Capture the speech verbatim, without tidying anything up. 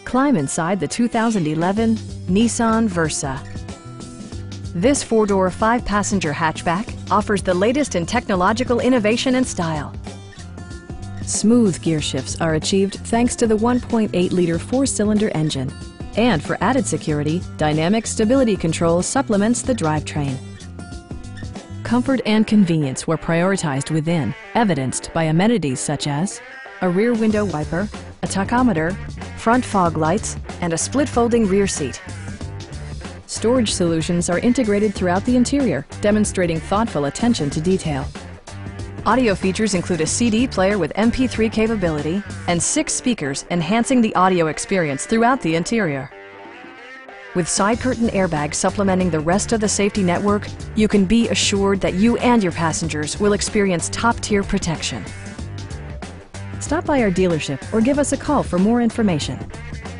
Climb inside the two thousand eleven Nissan Versa. This four-door, five-passenger hatchback offers the latest in technological innovation and style. Smooth gear shifts are achieved thanks to the one point eight liter four-cylinder engine. And for added security, dynamic stability control supplements the drivetrain. Comfort and convenience were prioritized within, evidenced by amenities such as a rear window wiper, a tachometer, front fog lights, and a split-folding rear seat. Storage solutions are integrated throughout the interior, demonstrating thoughtful attention to detail. Audio features include a C D player with M P three capability and six speakers, enhancing the audio experience throughout the interior. With side curtain airbags supplementing the rest of the safety network, you can be assured that you and your passengers will experience top-tier protection. Stop by our dealership or give us a call for more information.